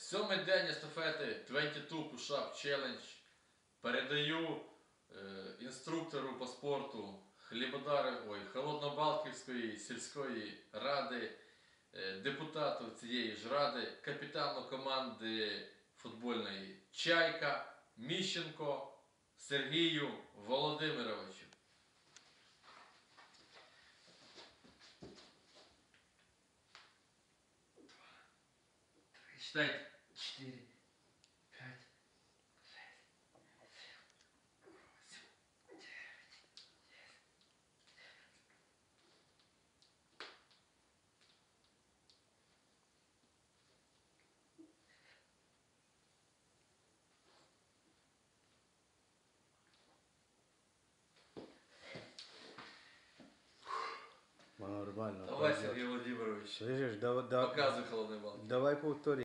Сьомий день естафети 22 Push-Up Challenge. Передаю інструктору по спорту Холоднобалківської сільської ради, депутату цієї ж ради, капітану команди футбольної «Чайка» Міщенко Сергію Володимировичу. Считайте. 4, 5, 6, 7, 8, 9, Нормально. Давай, пойдет. Сергій Володимирович, Слышишь, показуй холодний балк. давай повтори.